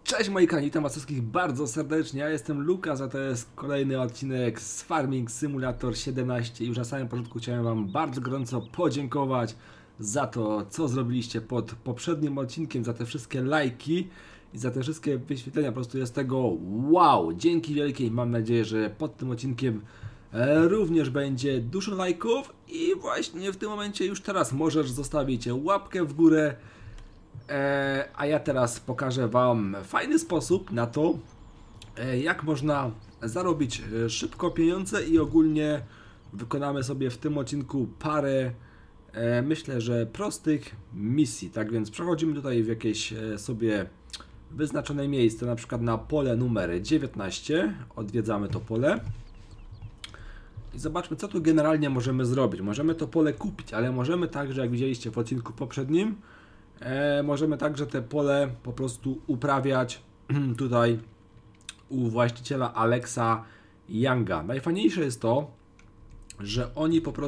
Cześć moi kochani, witam was wszystkich bardzo serdecznie. Ja jestem Lukas, a to jest kolejny odcinek z Farming Simulator 17. Już na samym początku chciałem wam bardzo gorąco podziękować za to, co zrobiliście pod poprzednim odcinkiem, za te wszystkie lajki i za te wszystkie wyświetlenia. Po prostu jest tego wow! Dzięki wielkie. Mam nadzieję, że pod tym odcinkiem również będzie dużo lajków i właśnie w tym momencie już teraz możesz zostawić łapkę w górę. A ja teraz pokażę wam fajny sposób na to, jak można zarobić szybko pieniądze i ogólnie wykonamy sobie w tym odcinku parę, myślę, że prostych misji. Tak więc przechodzimy tutaj w jakieś sobie wyznaczone miejsce, na przykład na pole numer 19. Odwiedzamy to pole. I zobaczmy, co tu generalnie możemy zrobić. Możemy to pole kupić, ale możemy także, jak widzieliście w odcinku poprzednim, możemy także te pole po prostu uprawiać tutaj u właściciela Alexa Younga. Najfajniejsze jest to, że oni po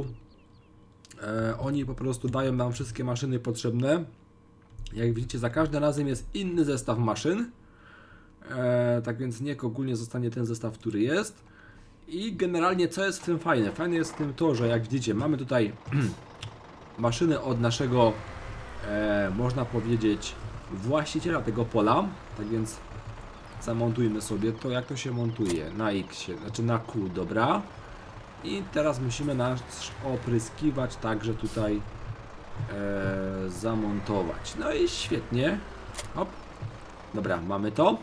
prostu dają nam wszystkie maszyny potrzebne. Jak widzicie, za każdym razem jest inny zestaw maszyn. Tak więc niech ogólnie zostanie ten zestaw, który jest. I generalnie co jest w tym fajne? Fajne jest w tym to, że jak widzicie, mamy tutaj maszyny od naszego można powiedzieć właściciela tego pola. Tak więc zamontujmy sobie to, jak to się montuje na X, znaczy na Q, dobra. I teraz musimy nasz opryskiwacz także tutaj zamontować. No i świetnie. Hop. Dobra, mamy to.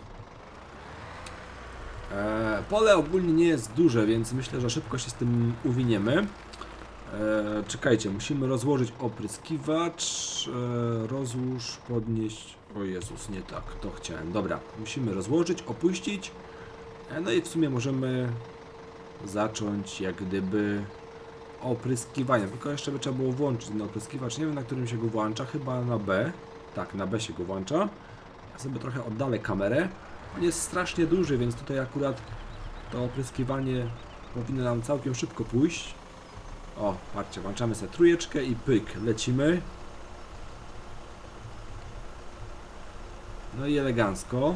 Pole ogólnie nie jest duże, więc myślę, że szybko się z tym uwiniemy. Czekajcie, musimy rozłożyć opryskiwacz. Rozłóż, podnieść. O Jezus, nie tak, to chciałem. Dobra, musimy rozłożyć, opuścić. No i w sumie możemy zacząć jak gdyby opryskiwanie. Tylko jeszcze by trzeba było włączyć ten opryskiwacz. Nie wiem, na którym się go włącza, chyba na B. Tak, na B się go włącza. Ja sobie trochę oddalę kamerę. On jest strasznie duży, więc tutaj akurat to opryskiwanie powinno nam całkiem szybko pójść. O, patrzcie, włączamy sobie trójeczkę i pyk, lecimy. No i elegancko.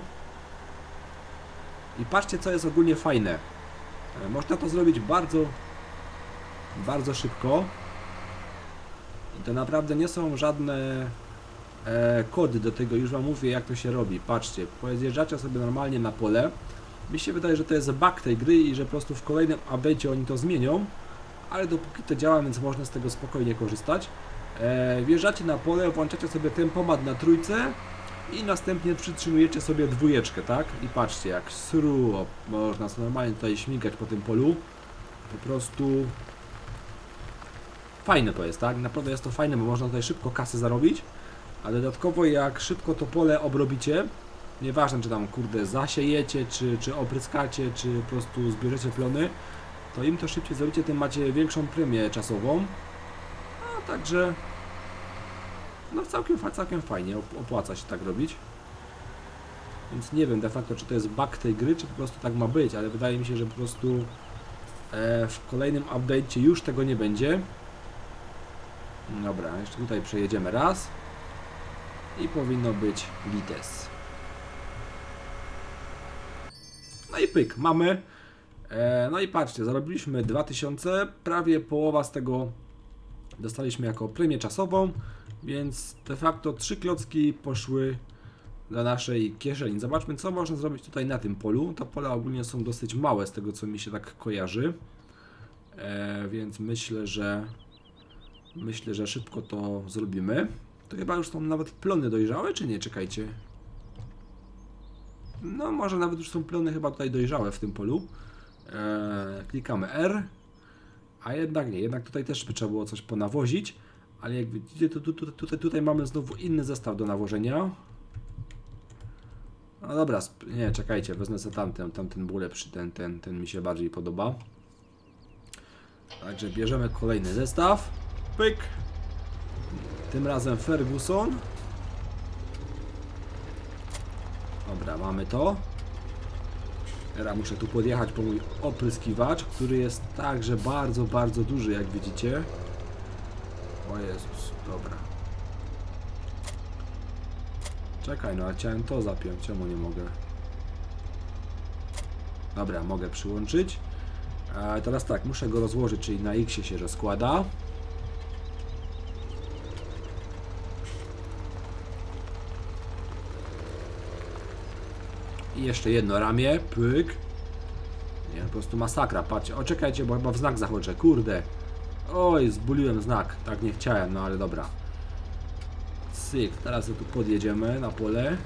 I patrzcie, co jest ogólnie fajne. Można to zrobić bardzo szybko. I to naprawdę nie są żadne kody do tego, już wam mówię, jak to się robi. Patrzcie, podjeżdżacie sobie normalnie na pole. Mi się wydaje, że to jest bug tej gry i że po prostu w kolejnym update'cie oni to zmienią. Ale dopóki to działa, więc można z tego spokojnie korzystać. Wjeżdżacie na pole, włączacie sobie tempomat na trójce i następnie przytrzymujecie sobie dwójeczkę, tak? I patrzcie, jak sru, można sobie normalnie tutaj śmigać po tym polu. Po prostu fajne to jest, tak? Naprawdę jest to fajne, bo można tutaj szybko kasę zarobić. A dodatkowo jak szybko to pole obrobicie, nieważne czy tam kurde zasiejecie, czy opryskacie, czy po prostu zbierzecie plony, to im to szybciej zrobicie, tym macie większą premię czasową. A także no całkiem fajnie, opłaca się tak robić. Więc nie wiem de facto, czy to jest bug tej gry, czy po prostu tak ma być, ale wydaje mi się, że po prostu w kolejnym update'cie już tego nie będzie. Dobra, jeszcze tutaj przejedziemy raz i powinno być gites. No i pyk, mamy. No i patrzcie, zarobiliśmy 2000, prawie połowa z tego dostaliśmy jako premię czasową, więc de facto 3 klocki poszły do naszej kieszeni. Zobaczmy, co można zrobić tutaj na tym polu. Te pola ogólnie są dosyć małe z tego, co mi się tak kojarzy, więc myślę, że szybko to zrobimy. To chyba już są nawet plony dojrzałe, czy nie? Czekajcie. No może nawet już są plony chyba tutaj dojrzałe w tym polu. Klikamy R, a jednak nie, jednak tutaj też by trzeba było coś ponawozić, ale jak widzicie, tutaj mamy znowu inny zestaw do nawożenia. No dobra, nie, czekajcie, wezmę sobie tamten był lepszy, ten mi się bardziej podoba. Także bierzemy kolejny zestaw, pyk, tym razem Ferguson. Dobra, mamy to. Teraz muszę tu podjechać po mój opryskiwacz, który jest także bardzo duży, jak widzicie. O Jezus, dobra. Czekaj, no a chciałem to zapiąć, czemu nie mogę? Dobra, mogę przyłączyć. A teraz tak, muszę go rozłożyć, czyli na X się rozkłada. I jeszcze jedno ramię, pyk. Nie, po prostu masakra, patrzcie. O, czekajcie, bo chyba w znak zachodzę, kurde. Oj, zbuliłem znak, tak nie chciałem, no ale dobra. Cyk, teraz tu podjedziemy na pole.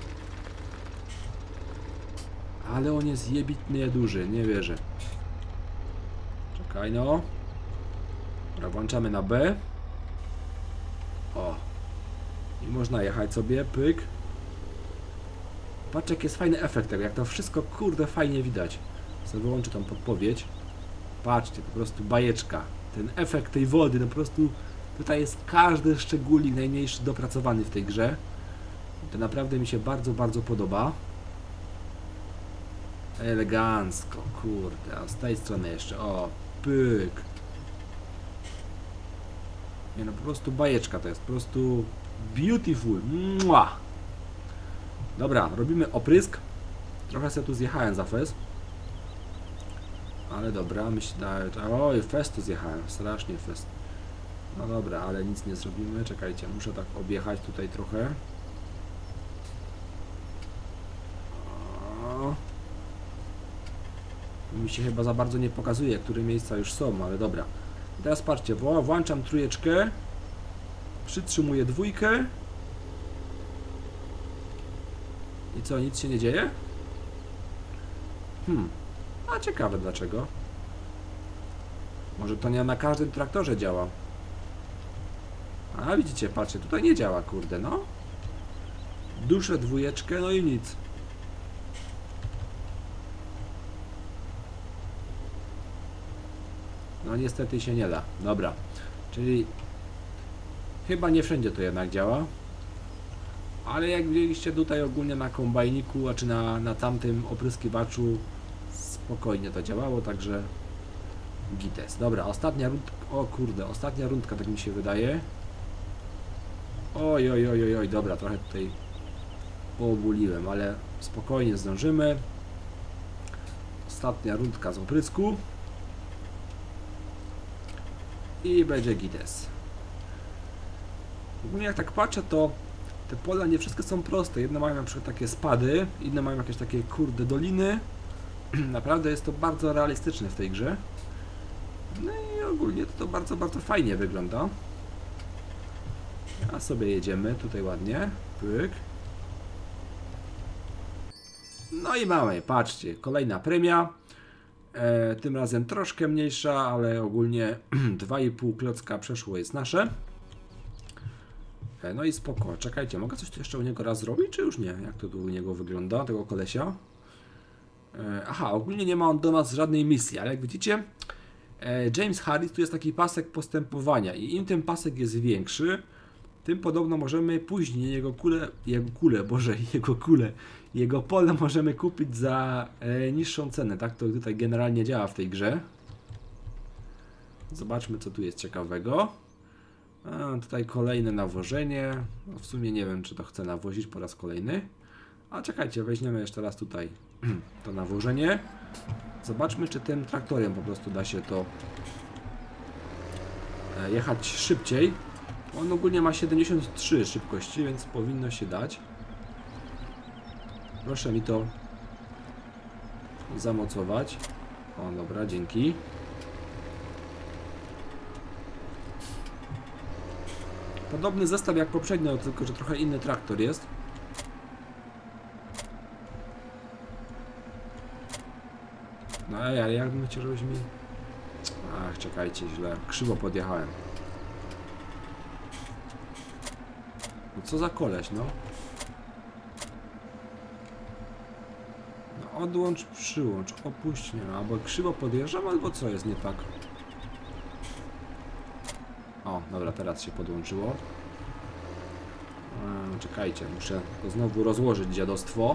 Ale on jest jebitnie duży, nie wierzę. Czekaj no. Dobra, włączamy na B. O. I można jechać sobie, pyk. Patrz, jaki jest fajny efekt tego, jak to wszystko, kurde, fajnie widać. Sobie wyłączę tą podpowiedź. Patrzcie, po prostu bajeczka. Ten efekt tej wody, no po prostu tutaj jest każdy szczególnik najmniejszy dopracowany w tej grze. To naprawdę mi się bardzo, bardzo podoba. Elegancko, kurde, a z tej strony jeszcze, o, pyk. Nie no, po prostu bajeczka to jest, po prostu beautiful. Mua! Dobra, robimy oprysk. Trochę sobie tu zjechałem za fez. Ale dobra, myślę, oj, fest tu zjechałem, strasznie fest. No dobra, ale nic nie zrobimy, czekajcie, muszę tak objechać tutaj trochę. O. Mi się chyba za bardzo nie pokazuje, które miejsca już są, ale dobra. I teraz patrzcie, włączam trójeczkę, przytrzymuję dwójkę. I co, nic się nie dzieje? A ciekawe dlaczego. Może to nie na każdym traktorze działa. A widzicie, patrzcie, tutaj nie działa, kurde, no. Duszę dwójeczkę, no i nic. No niestety się nie da. Dobra. Czyli chyba nie wszędzie to jednak działa. Ale jak widzieliście tutaj ogólnie na kombajniku, a czy na tamtym opryskiwaczu spokojnie to działało, także gites. Dobra, ostatnia rundka. O kurde, ostatnia rundka, tak mi się wydaje. Oj, oj, oj, oj, oj, dobra, trochę tutaj poobuliłem, ale spokojnie zdążymy. Ostatnia rundka z oprysku. I będzie gites. Ogólnie jak tak patrzę, to te pola nie wszystkie są proste. Jedne mają na przykład takie spady, inne mają jakieś takie kurde doliny. Naprawdę jest to bardzo realistyczne w tej grze. No i ogólnie to bardzo, bardzo fajnie wygląda. A sobie jedziemy tutaj ładnie. Pyk. No i mamy, patrzcie, kolejna premia. Tym razem troszkę mniejsza, ale ogólnie 2,5 klocka przeszło jest nasze. No i spoko, czekajcie, mogę coś tu jeszcze u niego raz zrobić, czy już nie? Jak to tu u niego wygląda, tego kolesia? Aha, ogólnie nie ma on do nas żadnej misji, ale jak widzicie, James Harris, tu jest taki pasek postępowania i im ten pasek jest większy, tym podobno możemy później jego pole możemy kupić za niższą cenę, tak to tutaj generalnie działa w tej grze. Zobaczmy, co tu jest ciekawego. Tutaj kolejne nawożenie. No w sumie nie wiem, czy to chcę nawozić po raz kolejny. A czekajcie, weźmiemy jeszcze raz tutaj to nawożenie. Zobaczmy, czy tym traktorem po prostu da się to jechać szybciej. On ogólnie ma 73 szybkości, więc powinno się dać. Proszę mi to zamocować. O, dobra, dzięki. Podobny zestaw jak poprzednio, tylko że trochę inny traktor jest. No ale jak bym chciał, żebyś mi... Ach, czekajcie, źle. Krzywo podjechałem. No co za koleś, no. No odłącz, przyłącz, opuść, nie no, albo krzywo podjeżdżam, albo co jest nie tak. O, dobra, teraz się podłączyło. Czekajcie, muszę to znowu rozłożyć dziadostwo.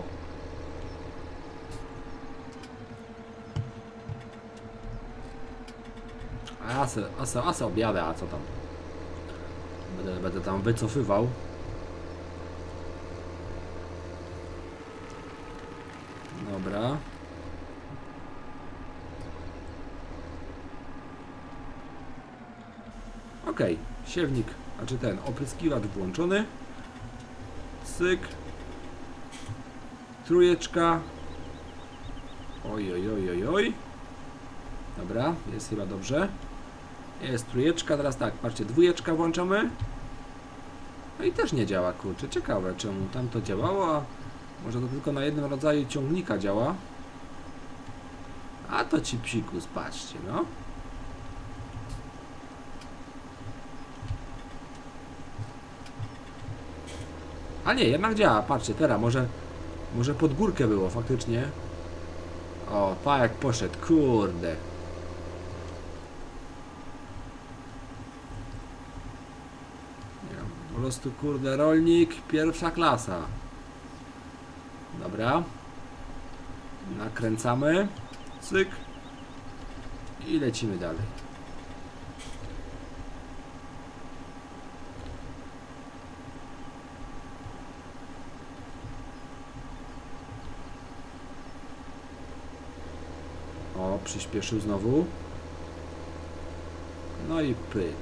A se objadę, a co tam? Będę tam wycofywał. Dobra. Ok, siewnik, znaczy ten opryskiwacz włączony. Cyk. Trójeczka. Oj, oj, oj, oj, oj. Dobra, jest chyba dobrze. Jest trójeczka, teraz tak, patrzcie, dwójeczka włączamy. No i też nie działa, kurczę, ciekawe czemu tam to działało, a może to tylko na jednym rodzaju ciągnika działa. A to ci psikus, patrzcie, no. A nie, jednak działa, patrzcie, teraz może pod górkę było faktycznie. O, pa jak poszedł, kurde. Po prostu, kurde, rolnik pierwsza klasa. Dobra. Nakręcamy. Cyk. I lecimy dalej. O, przyspieszył znowu. No i pyk.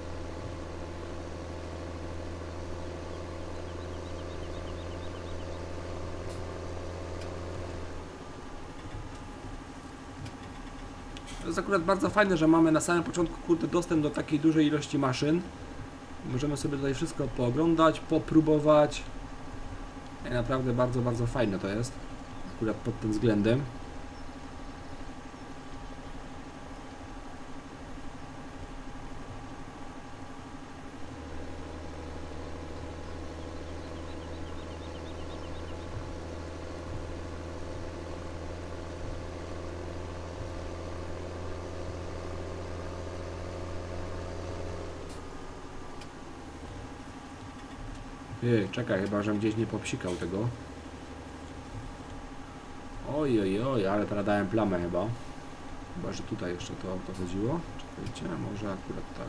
To jest akurat bardzo fajne, że mamy na samym początku, kurde, dostęp do takiej dużej ilości maszyn. Możemy sobie tutaj wszystko pooglądać, popróbować. I naprawdę bardzo, bardzo fajne to jest. Akurat pod tym względem. Czekaj, chyba żem gdzieś nie popsikał tego. Oj, oj, oj, ale teraz dałem plamę chyba. Chyba, że tutaj jeszcze to chodziło. Czekajcie, może akurat tak.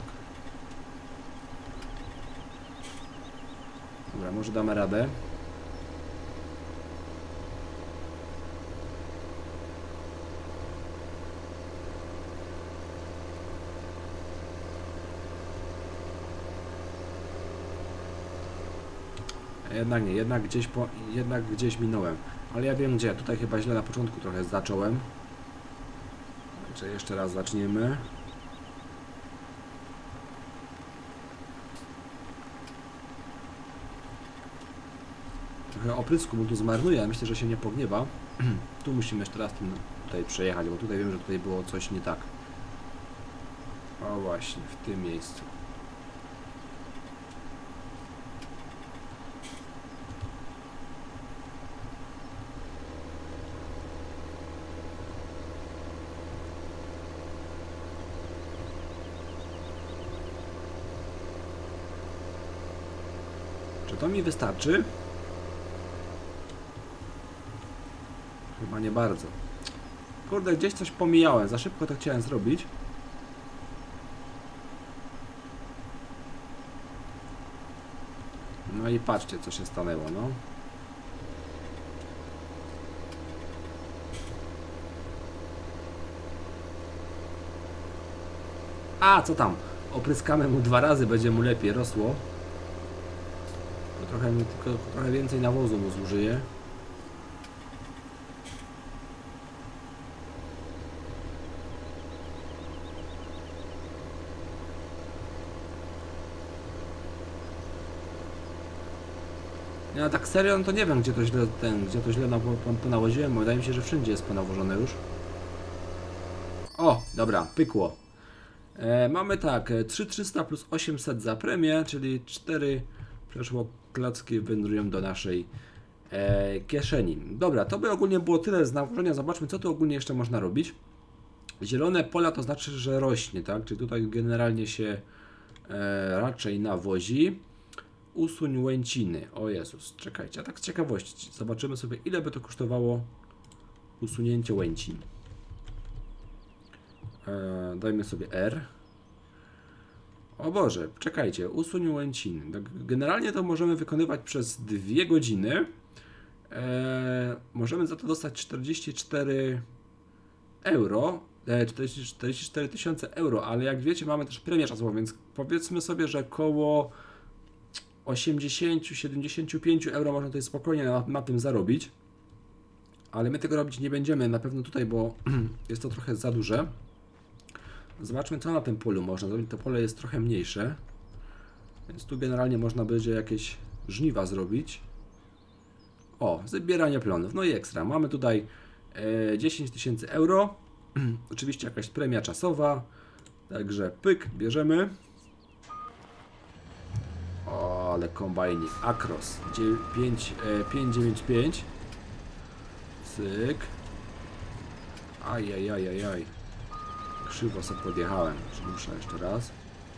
Dobra, może damy radę. Jednak nie, jednak gdzieś minąłem. Ale ja wiem gdzie, tutaj chyba źle na początku trochę zacząłem. Także jeszcze raz zaczniemy. Trochę oprysku mu tu zmarnuje, ale myślę, że się nie pogniewa. Tu musimy jeszcze raz tym tutaj przejechać, bo tutaj wiem, że tutaj było coś nie tak. O właśnie, w tym miejscu. Czy to mi wystarczy? Chyba nie bardzo. Kurde, gdzieś coś pomijałem. Za szybko to chciałem zrobić. No i patrzcie, co się stanęło, no. A, co tam? Opryskamy mu 2 razy, będzie mu lepiej rosło. Tylko trochę więcej nawozu mu zużyje. Ja tak serio, no to nie wiem, gdzie to źle ponawoziłem, bo wydaje mi się, że wszędzie jest ponawożone już. O, dobra, pykło. Mamy tak, 3300 plus 800 za premię, czyli 4 przeszło klocki wędrują do naszej kieszeni. Dobra, to by ogólnie było tyle z nawożenia. Zobaczmy, co tu ogólnie jeszcze można robić. Zielone pola to znaczy, że rośnie, tak? Czyli tutaj generalnie się raczej nawozi. Usuń łęciny. O Jezus, czekajcie, a tak z ciekawości zobaczymy sobie, ile by to kosztowało usunięcie łęcin. Dajmy sobie R. O Boże, czekajcie, usuń łęciny. Generalnie to możemy wykonywać przez 2 godziny. możemy za to dostać 44 euro, 44 tysiące euro, ale jak wiecie, mamy też premię czasową, więc powiedzmy sobie, że około 80-75 euro można tutaj spokojnie na tym zarobić. Ale my tego robić nie będziemy na pewno tutaj, bo jest to trochę za duże. Zobaczmy, co na tym polu można zrobić. To pole jest trochę mniejsze, więc tu generalnie można będzie jakieś żniwa zrobić. O, zbieranie plonów, no i ekstra. Mamy tutaj 10 tysięcy euro. Oczywiście jakaś premia czasowa. Także pyk, bierzemy. O, ale kombajnik Acros 595. Cyk. Ajajajajaj. Krzywo sobie podjechałem. Muszę jeszcze raz.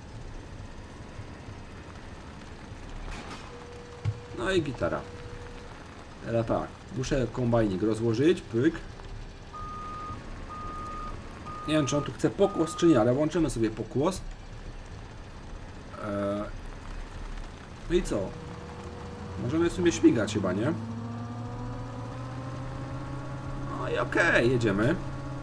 No i gitara. Teraz tak. Muszę kombajnik rozłożyć. Pyk. Nie wiem, czy on tu chce pokłos, czy nie, ale włączymy sobie pokłos. No i co? Możemy w sumie śmigać chyba, nie? No i okej, jedziemy.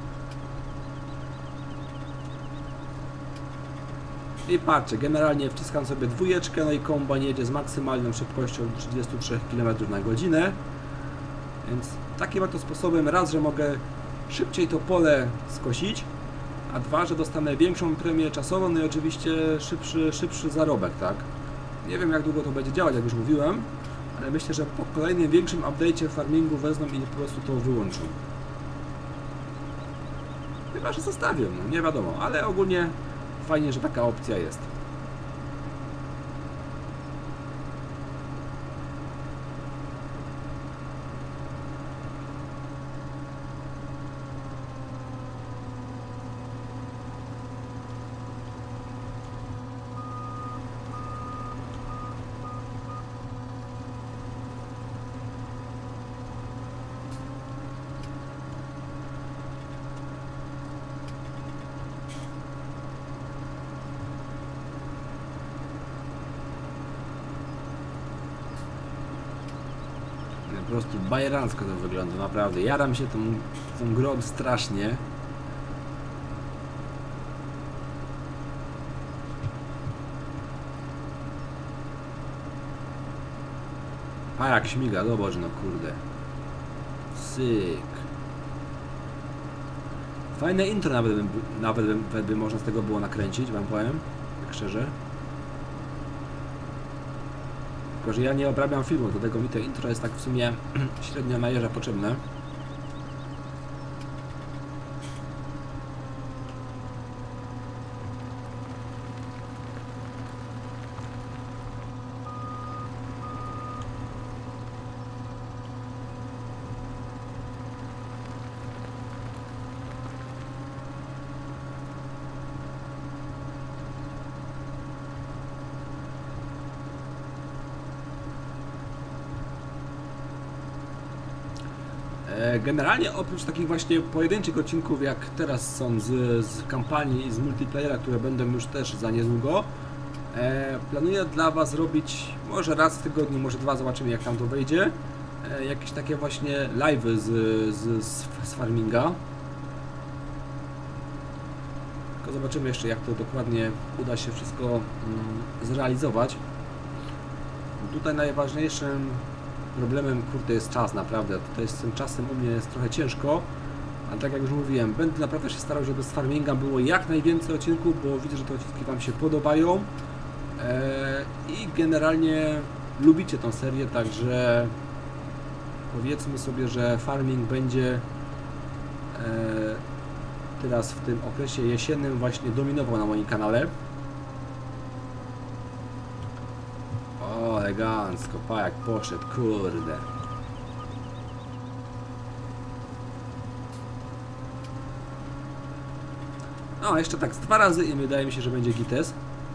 I patrzcie, generalnie wciskam sobie dwójeczkę, no i kombajn jedzie z maksymalną szybkością 33 km na godzinę. Więc takim oto sposobem raz, że mogę szybciej to pole skosić, a dwa, że dostanę większą premię czasową, no i oczywiście szybszy zarobek, tak? Nie wiem, jak długo to będzie działać, jak już mówiłem, ale myślę, że po kolejnym większym update'cie farmingu wezmą i po prostu to wyłączą. Chyba, że zostawię, no nie wiadomo, ale ogólnie fajnie, że taka opcja jest. Po prostu bajerancko to wygląda, naprawdę. Jaram się tą grą strasznie. A jak śmiga, zobacz, no kurde. Syk. Fajne intro nawet by można z tego było nakręcić, wam powiem, tak szczerze. Tylko że ja nie obrabiam filmu, dlatego mi to intro jest tak w sumie średnio na jeża potrzebne. Generalnie oprócz takich właśnie pojedynczych odcinków, jak teraz są z kampanii i z multiplayera, które będą już też za niedługo, planuję dla Was robić może raz w tygodniu, może dwa, zobaczymy jak tam to wejdzie, jakieś takie właśnie live'y z farminga. Tylko zobaczymy jeszcze, jak to dokładnie uda się wszystko zrealizować. Tutaj najważniejszym problemem, kurde, jest czas, naprawdę. Tutaj z tym czasem u mnie jest trochę ciężko, ale tak jak już mówiłem, będę naprawdę się starał, żeby z farminga było jak najwięcej odcinków, bo widzę, że te odcinki Wam się podobają i generalnie lubicie tą serię, także powiedzmy sobie, że farming będzie teraz w tym okresie jesiennym właśnie dominował na moim kanale. Elegancko, pa jak poszedł, kurde. No, jeszcze tak z dwa razy i wydaje mi się, że będzie gites.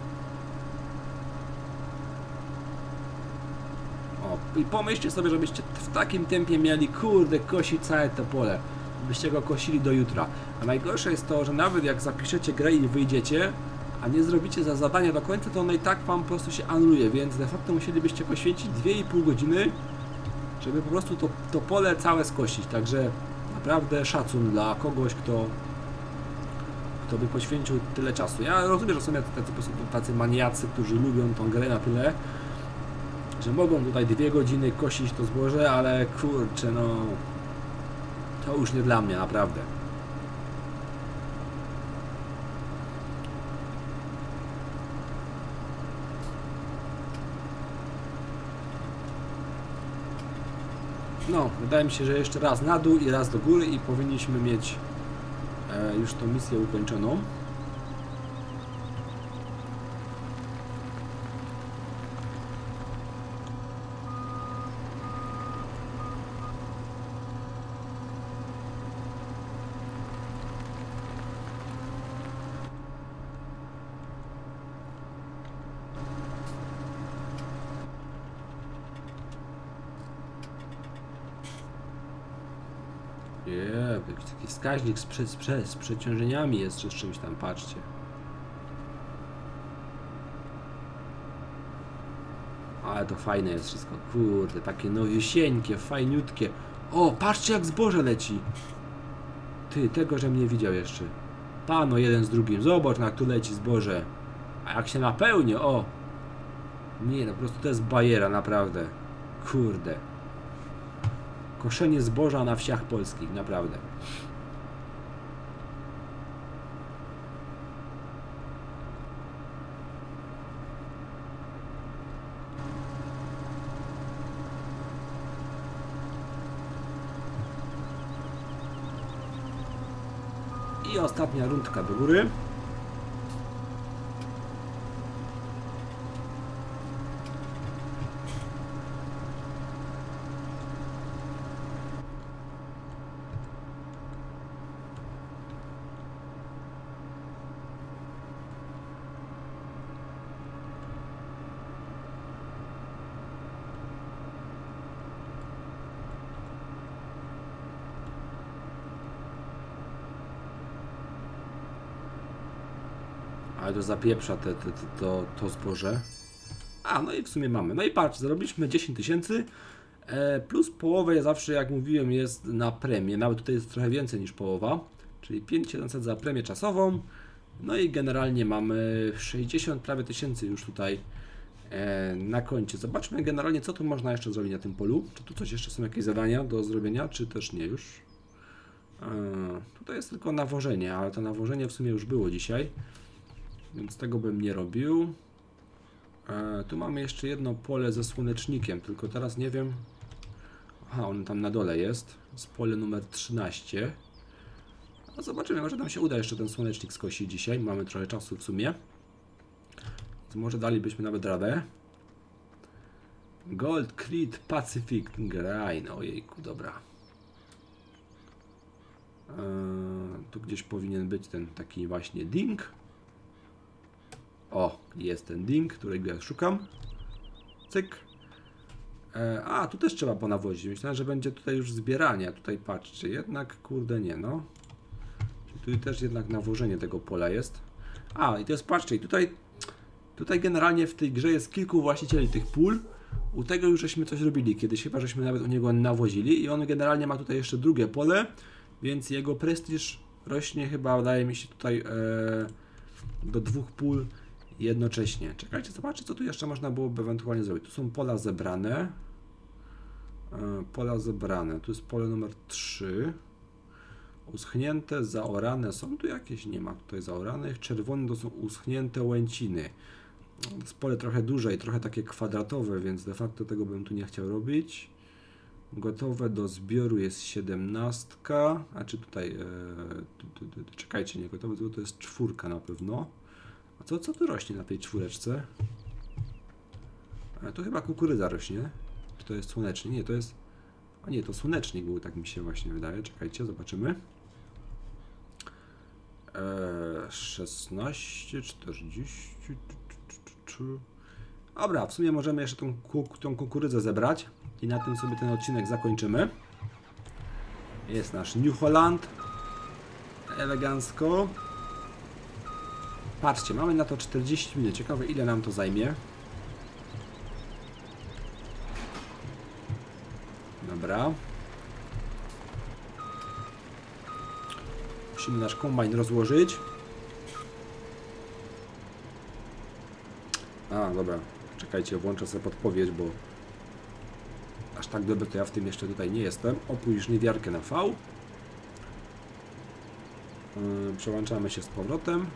O, i pomyślcie sobie, żebyście w takim tempie mieli, kurde, kosić całe to pole. Byście go kosili do jutra. A najgorsze jest to, że nawet jak zapiszecie grę i wyjdziecie, a nie zrobicie za zadania do końca, to ono i tak Wam po prostu się anuluje, więc de facto musielibyście poświęcić 2,5 godziny, żeby po prostu to pole całe skosić. Także naprawdę szacun dla kogoś, kto by poświęcił tyle czasu. Ja rozumiem, że są tacy maniacy, którzy lubią tą grę na tyle, że mogą tutaj 2 godziny kosić to zboże, ale kurczę, no to już nie dla mnie, naprawdę. No, wydaje mi się, że jeszcze raz na dół i raz do góry i powinniśmy mieć już tą misję ukończoną. Jakiś taki wskaźnik z przeciążeniami jest, czy z czymś tam, patrzcie. Ale to fajne jest wszystko, kurde, takie nowiusieńkie, fajniutkie. O, patrzcie jak zboże leci. Ty, tego żem nie widział jeszcze. Pano, jeden z drugim, zobacz jak tu leci zboże. A jak się napełni, o. Nie, no po prostu to jest bajera, naprawdę. Kurde. Koszenie zboża na wsiach polskich, naprawdę. I ostatnia rundka do góry. Ale to zapieprza to zboże. A, no i w sumie mamy. No i patrz, zarobiliśmy 10 000. Plus połowę zawsze, jak mówiłem, jest na premię. Nawet tutaj jest trochę więcej niż połowa. Czyli 5700 za premię czasową. No i generalnie mamy 60 prawie tysięcy już tutaj na koncie. Zobaczmy generalnie, co tu można jeszcze zrobić na tym polu. Czy tu coś jeszcze są jakieś zadania do zrobienia, czy też nie już. Tutaj jest tylko nawożenie, ale to nawożenie w sumie już było dzisiaj. Więc tego bym nie robił. Tu mamy jeszcze jedno pole ze słonecznikiem, tylko teraz nie wiem. Aha, on tam na dole jest. Z pole numer 13. No zobaczymy, może nam się uda jeszcze ten słonecznik skosić dzisiaj. Mamy trochę czasu w sumie. Więc może dalibyśmy nawet radę. Gold Creed Pacific Grain. Ojejku, dobra. Tu gdzieś powinien być ten taki właśnie ding. O, jest ten ding, którego ja szukam. Cyk. A, tu też trzeba ponawozić. Myślałem, że będzie tutaj już zbieranie. A tutaj patrzcie, jednak kurde nie, no. Czyli tu też jednak nawożenie tego pola jest. A, i to jest, patrzcie, i tutaj generalnie w tej grze jest kilku właścicieli tych pól. U tego już żeśmy coś robili kiedyś, chyba żeśmy nawet u niego nawozili. I on generalnie ma tutaj jeszcze drugie pole, więc jego prestiż rośnie chyba, wydaje mi się tutaj do 2 pól jednocześnie. Czekajcie, zobaczcie, co tu jeszcze można byłoby ewentualnie zrobić. Tu są pola zebrane. Pola zebrane. Tu jest pole numer 3. Uschnięte, zaorane. Są tu jakieś? Nie ma tutaj zaoranych. Czerwone to są uschnięte łęciny. To jest pole trochę duże i trochę takie kwadratowe, więc de facto tego bym tu nie chciał robić. Gotowe do zbioru jest 17. A czy tutaj... czekajcie, nie gotowe, to jest 4 na pewno. A co tu rośnie na tej 4? To chyba kukurydza rośnie. Czy to jest słonecznik? Nie, to jest... A nie, to słonecznik był, tak mi się właśnie wydaje. Czekajcie, zobaczymy. 16, 40... Dobra, w sumie możemy jeszcze tą kukurydzę zebrać. I na tym sobie ten odcinek zakończymy. Jest nasz New Holland. Elegancko. Patrzcie, mamy na to 40 minut. Ciekawe, ile nam to zajmie. Dobra. Musimy nasz kombajn rozłożyć. A, dobra. Czekajcie, włączę sobie podpowiedź, bo aż tak dobry to ja w tym jeszcze tutaj nie jestem. Opuść żniwiarkę na V. Przełączamy się z powrotem.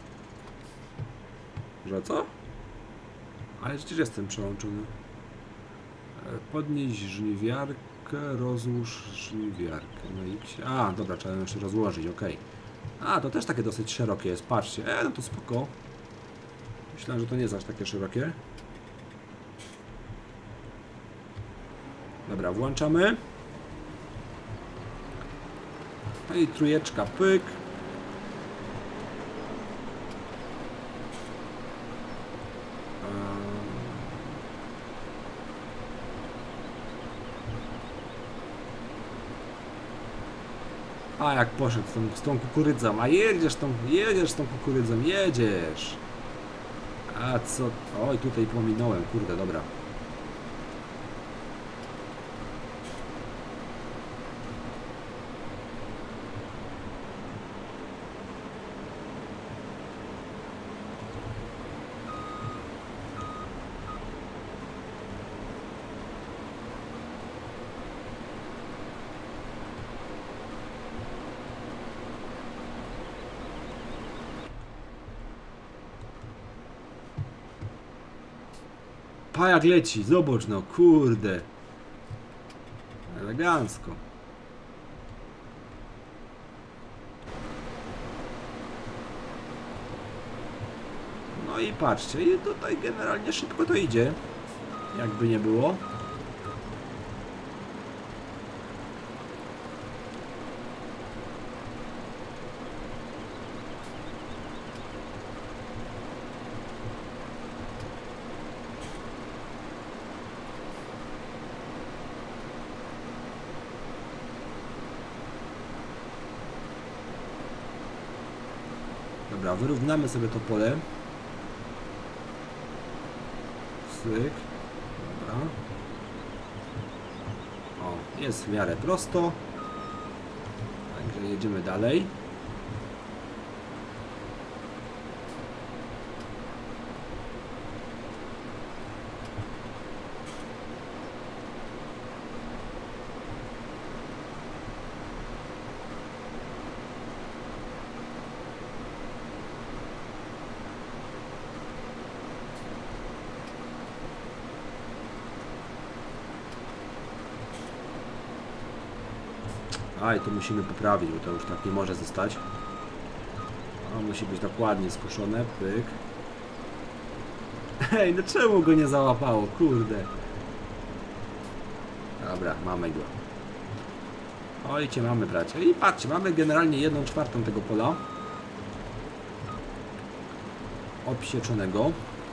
Że co? Ale przecież jestem przełączony. Podnieść żniwiarkę, rozłóż żniwiarkę. No i... A, dobra, trzeba ją jeszcze rozłożyć, ok. A, to też takie dosyć szerokie jest, patrzcie. No to spoko. Myślałem, że to nie jest aż takie szerokie. Dobra, włączamy. No i trójeczka, pyk. A jak poszedł z tą kukurydzą, a jedziesz tą kukurydzą, jedziesz. A co? Oj, tutaj pominąłem, kurde, dobra. Pajak leci, zobacz no, kurde. Elegancko. No i patrzcie, i tutaj generalnie szybko to idzie. Jakby nie było. Dobra, wyrównamy sobie to pole. Syk. Dobra. O, jest w miarę prosto. Także jedziemy dalej. Aj, to musimy poprawić, bo to już tak nie może zostać. O, musi być dokładnie skoszone, pyk. Hej, no czemu go nie załapało, kurde. Dobra, mamy go. Ojcie, mamy bracia. I patrzcie, mamy generalnie 1/4 tego pola obsieczonego.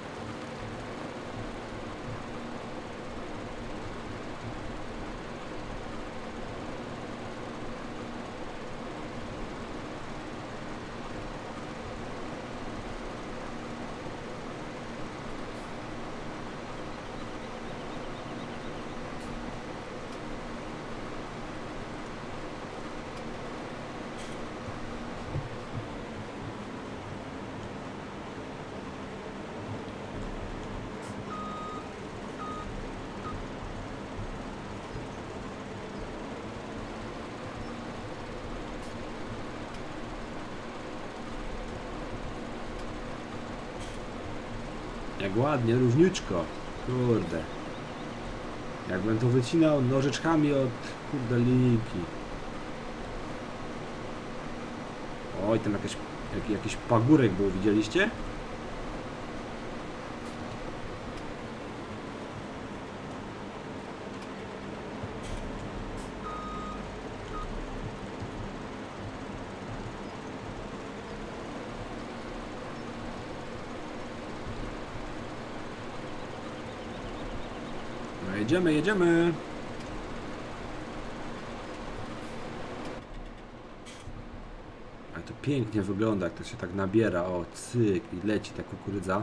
Jak ładnie, równiutko. Kurde. Jakbym to wycinał nożyczkami od kurde linijki. Oj, tam jakiś pagórek był, widzieliście? No jedziemy, jedziemy. Ale to pięknie wygląda, jak to się tak nabiera. O, cyk, i leci ta kukurydza.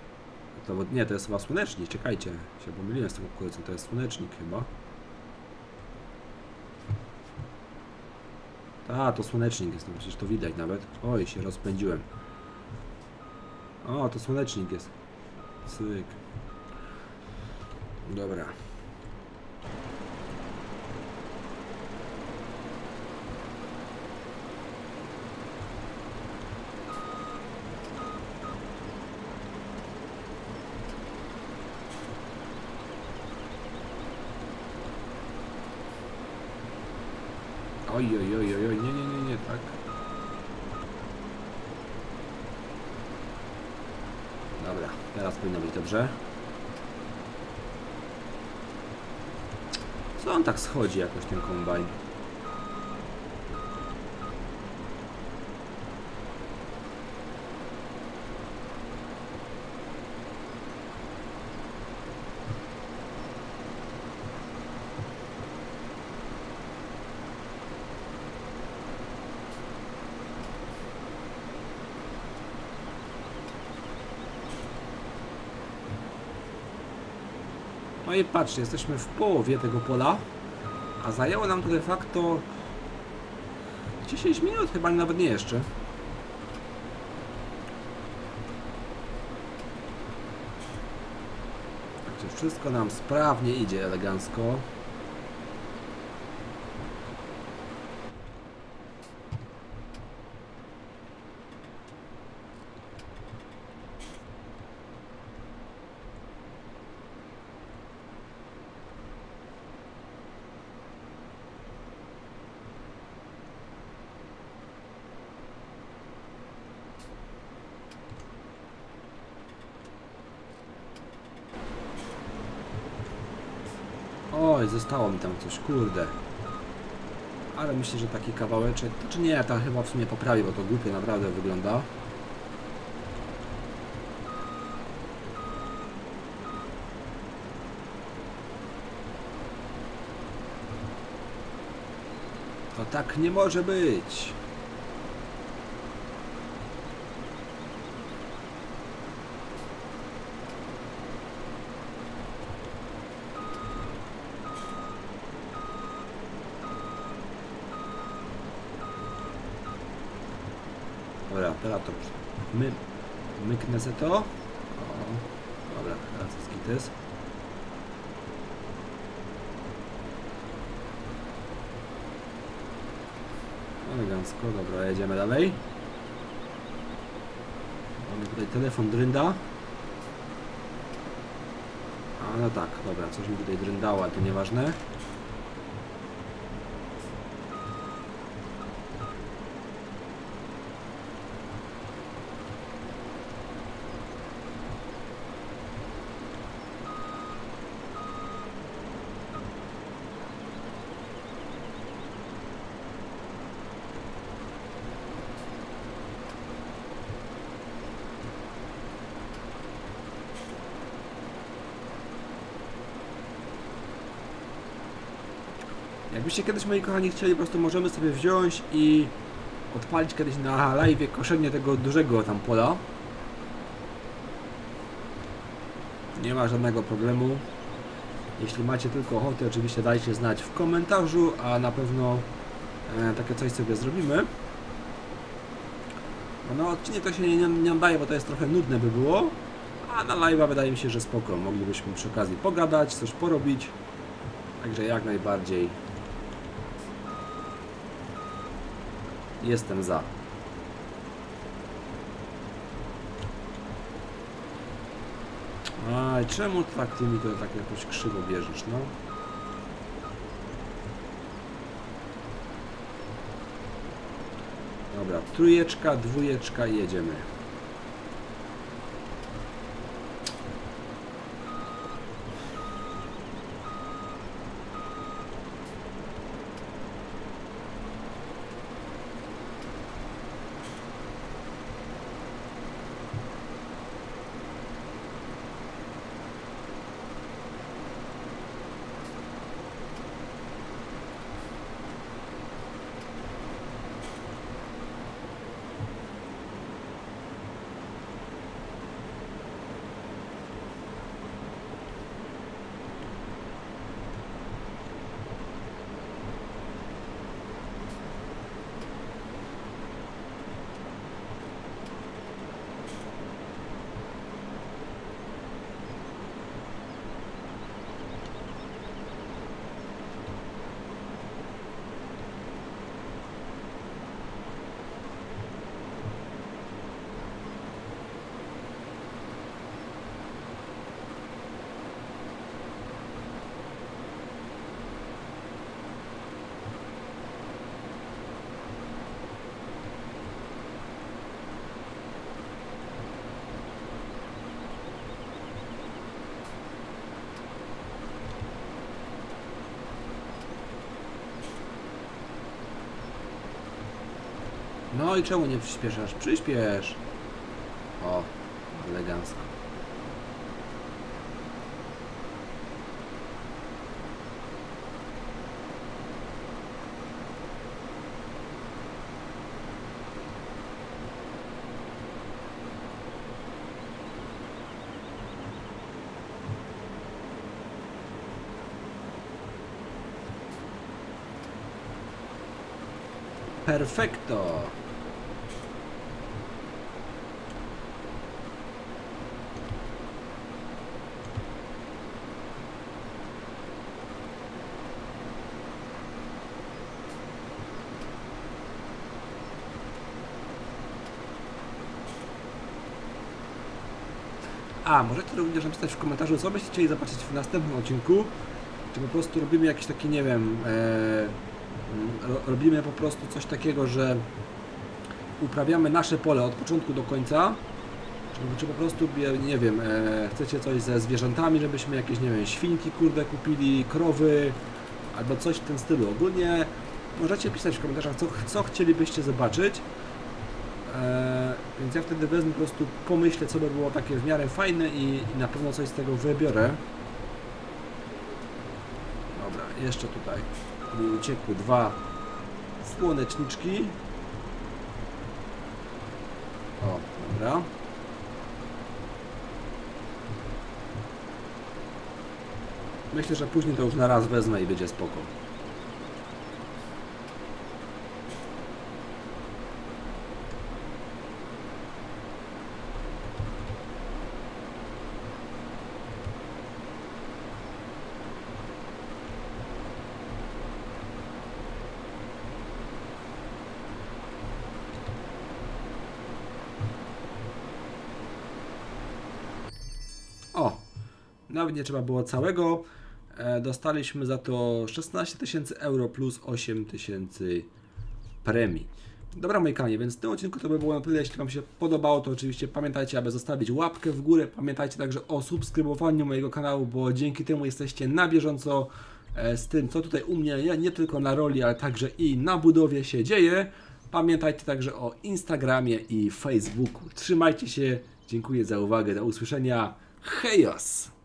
To, nie, to jest chyba słonecznik, czekajcie. Się pomyliłem z tą kukurydzą, to jest słonecznik chyba. A, to słonecznik jest, no przecież to widać nawet. Oj, się rozpędziłem. O, to słonecznik jest. Cyk. Dobra. Oj, oj, oj, oj, oj, nie, tak. Dobra, teraz powinno być dobrze. Co on tak schodzi jakoś, ten kombajn? No i patrzcie, jesteśmy w połowie tego pola, a zajęło nam to de facto 10 minut, chyba nawet nie jeszcze. Także wszystko nam sprawnie idzie, elegancko. Oj, zostało mi tam coś, kurde. Ale myślę, że taki kawałeczek... Znaczy nie, ta chyba w sumie poprawi, bo to głupie naprawdę wygląda. To tak nie może być. Dobra, teraz to myknę se to. O, dobra, teraz jest gites. Elegancko, dobra, jedziemy dalej. Mamy tutaj telefon drynda. A no tak, dobra, coś mi tutaj dryndało, ale to nieważne. Jakbyście kiedyś, moi kochani, chcieli, po prostu możemy sobie wziąć i odpalić kiedyś na live koszenie tego dużego tam pola. Nie ma żadnego problemu. Jeśli macie tylko ochotę, oczywiście dajcie znać w komentarzu, a na pewno takie coś sobie zrobimy. No odcinek to się nie nadaje, bo to jest trochę nudne by było, a na live'a wydaje mi się, że spoko. Moglibyśmy przy okazji pogadać, coś porobić. Także jak najbardziej jestem za. Aj, czemu tak ty mi to tak jakoś krzywo bierzesz, no? Dobra, trójeczka, dwójeczka i jedziemy. No i czemu nie przyspieszasz? Przyspiesz. O, elegancko. Perfekto. A, możecie również napisać w komentarzu, co byście chcieli zobaczyć w następnym odcinku. Czy po prostu robimy jakieś takie, nie wiem, robimy po prostu coś takiego, że uprawiamy nasze pole od początku do końca. Czy po prostu, nie wiem, chcecie coś ze zwierzętami, żebyśmy jakieś, nie wiem, świnki, kurde, kupili, krowy, albo coś w tym stylu. Ogólnie możecie pisać w komentarzach, co chcielibyście zobaczyć. Więc ja wtedy wezmę, po prostu pomyślę, co by było takie w miarę fajne i na pewno coś z tego wybiorę. Dobra, jeszcze tutaj mi uciekły 2 słoneczniczki. O, dobra. Myślę, że później to już na raz wezmę i będzie spoko. O, nawet nie trzeba było całego. Dostaliśmy za to 16 000 euro plus 8 000 premii. Dobra, moi kochani, więc w tym odcinku to by było na tyle. Jeśli Wam się podobało, to oczywiście pamiętajcie, aby zostawić łapkę w górę. Pamiętajcie także o subskrybowaniu mojego kanału, bo dzięki temu jesteście na bieżąco z tym, co tutaj u mnie, nie tylko na roli, ale także i na budowie się dzieje. Pamiętajcie także o Instagramie i Facebooku. Trzymajcie się, dziękuję za uwagę, do usłyszenia. Hejos!